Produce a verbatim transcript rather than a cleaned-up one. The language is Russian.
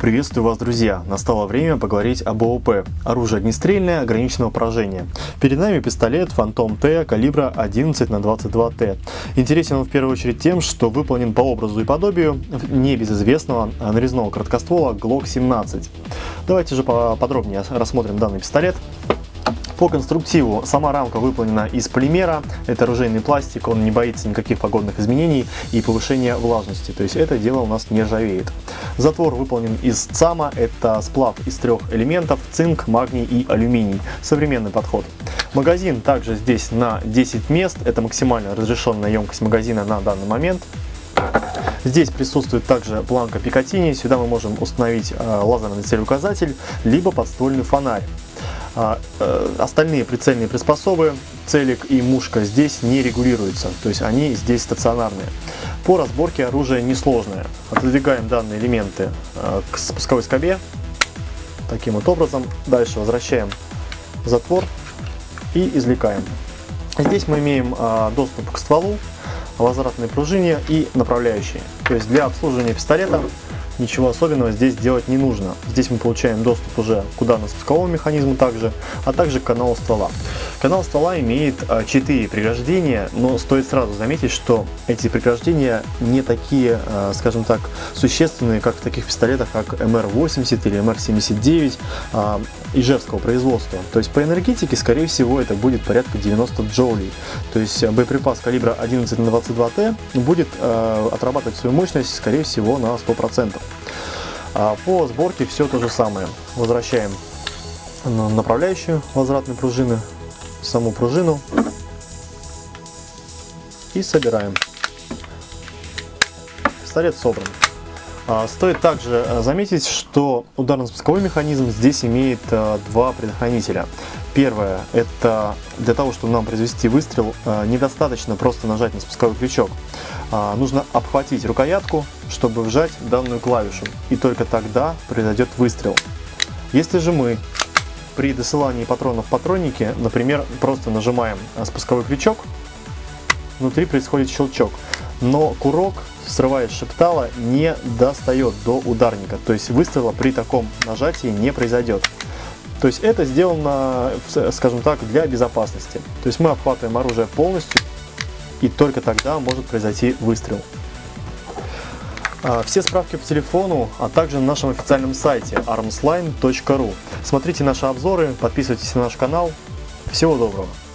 Приветствую вас, друзья! Настало время поговорить об ООП – оружие огнестрельное ограниченного поражения. Перед нами пистолет Phantom T калибра одиннадцать на двадцать два тэ. Интересен он в первую очередь тем, что выполнен по образу и подобию небезызвестного нарезного короткоствола глок семнадцать. Давайте же поподробнее рассмотрим данный пистолет. По конструктиву сама рамка выполнена из полимера, это оружейный пластик, он не боится никаких погодных изменений и повышения влажности, то есть это дело у нас не ржавеет. Затвор выполнен из ЦАМа, это сплав из трех элементов: цинк, магний и алюминий. Современный подход. Магазин также здесь на десять мест, это максимально разрешенная емкость магазина на данный момент. Здесь присутствует также планка Пикатини, сюда мы можем установить э, лазерный целеуказатель, либо подствольный фонарь. А, э, остальные прицельные приспособы, целик и мушка здесь не регулируются, то есть они здесь стационарные. По разборке оружие несложное. Отодвигаем данные элементы э, к спусковой скобе, таким вот образом. Дальше возвращаем затвор и извлекаем. Здесь мы имеем э, доступ к стволу, возвратной пружине и направляющей. То есть для обслуживания пистолета ничего особенного здесь делать не нужно. Здесь мы получаем доступ уже к ударно-спусковому механизму также, а также к каналу ствола. Канал ствола имеет четыре преграждения, но стоит сразу заметить, что эти преграждения не такие, скажем так, существенные, как в таких пистолетах, как эм эр восемьдесят или эм эр семьдесят девять ижевского производства. То есть по энергетике, скорее всего, это будет порядка девяноста джоулей. То есть боеприпас калибра одиннадцать на двадцать два тэ будет отрабатывать свою мощность, скорее всего, на сто процентов. По сборке все то же самое. Возвращаем направляющую возвратной пружины, саму пружину и собираем. Пистолет собран. Стоит также заметить, что ударно-спусковой механизм здесь имеет два предохранителя. Первое, это для того, чтобы нам произвести выстрел, недостаточно просто нажать на спусковой крючок. Нужно обхватить рукоятку, чтобы вжать данную клавишу, и только тогда произойдет выстрел. Если же мы при досылании патронов в патроннике, например, просто нажимаем спусковой крючок, внутри происходит щелчок, но курок, срываясь с шептала, не достает до ударника, то есть выстрела при таком нажатии не произойдет. То есть это сделано, скажем так, для безопасности. То есть мы обхватываем оружие полностью, и только тогда может произойти выстрел. Все справки по телефону, а также на нашем официальном сайте армсline точка ру. Смотрите наши обзоры, подписывайтесь на наш канал. Всего доброго!